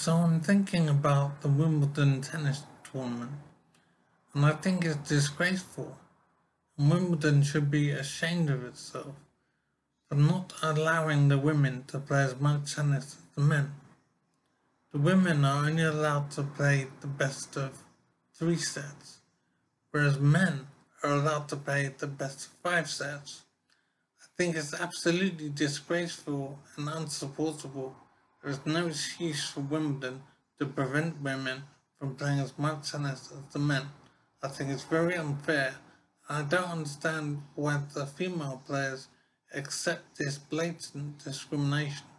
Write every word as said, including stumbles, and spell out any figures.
So I'm thinking about the Wimbledon tennis tournament, and I think it's disgraceful. And Wimbledon should be ashamed of itself for not allowing the women to play as much tennis as the men. The women are only allowed to play the best of three sets, whereas men are allowed to play the best of five sets. I think it's absolutely disgraceful and unsupportable. There is no excuse for Wimbledon to prevent women from playing as much tennis as the men. I think it's very unfair. I don't understand why the female players accept this blatant discrimination.